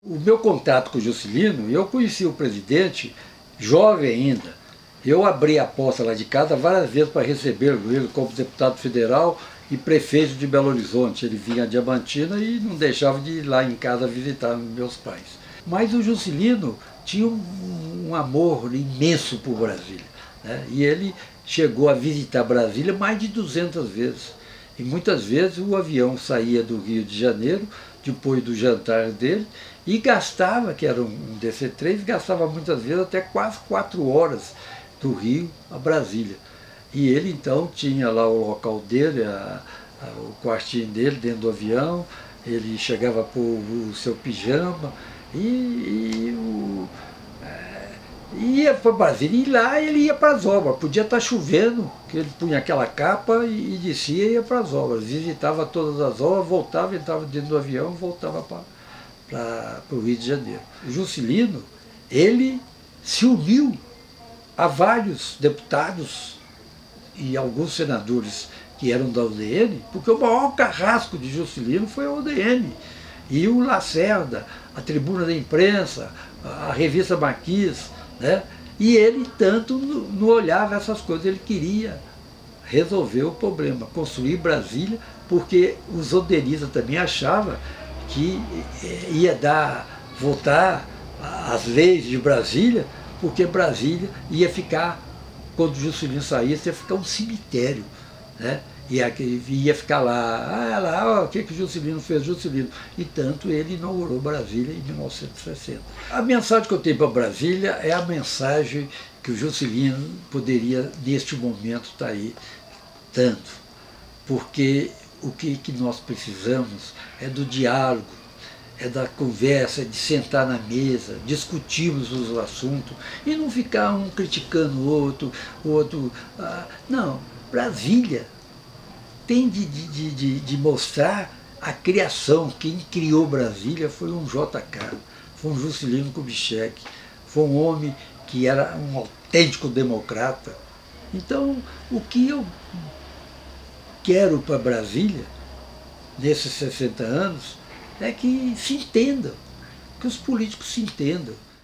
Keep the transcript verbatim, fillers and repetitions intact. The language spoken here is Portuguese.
O meu contato com o Juscelino, eu conheci o presidente jovem ainda. Eu abri a porta lá de casa várias vezes para recebê-lo, ele como deputado federal e prefeito de Belo Horizonte. Ele vinha a Diamantina e não deixava de ir lá em casa visitar meus pais. Mas o Juscelino tinha um, um amor imenso por Brasília, né? E ele chegou a visitar Brasília mais de duzentas vezes. E muitas vezes o avião saía do Rio de Janeiro, depois do jantar dele, e gastava, que era um D C três, gastava muitas vezes até quase quatro horas do Rio a Brasília. E ele então tinha lá o local dele, a, a, o quartinho dele dentro do avião, ele chegava por o seu pijama e, e o, é, ia para Brasília, e lá ele ia para as obras. Podia estar chovendo, que ele punha aquela capa e, e descia e ia para as obras. Visitava todas as obras, voltava, entrava dentro do avião e voltava para para o Rio de Janeiro. O Juscelino, ele se uniu a vários deputados e alguns senadores que eram da U D N, porque o maior carrasco de Juscelino foi a U D N. E o Lacerda, a Tribuna da Imprensa, a revista Marquês, né? E ele tanto não olhava essas coisas, ele queria resolver o problema, construir Brasília, porque os odenistas também achavam que ia dar, voltar às leis de Brasília, porque Brasília ia ficar, quando o Juscelino saísse, ia ficar um cemitério, né? Ia, ia ficar lá, ah, lá, ó, o que, que o Juscelino fez, Juscelino. E tanto ele inaugurou Brasília em mil novecentos e sessenta. A mensagem que eu tenho para Brasília é a mensagem que o Juscelino poderia, neste momento, estar aí dando. Porque o que, que nós precisamos é do diálogo, é da conversa, é de sentar na mesa, discutirmos os assuntos e não ficar um criticando o outro, o outro... Ah, não, Brasília tem de, de, de, de mostrar a criação. Quem criou Brasília foi um J K, foi um Juscelino Kubitschek, foi um homem que era um autêntico democrata. Então, o que eu quero para Brasília, nesses sessenta anos, é que se entendam, que os políticos se entendam.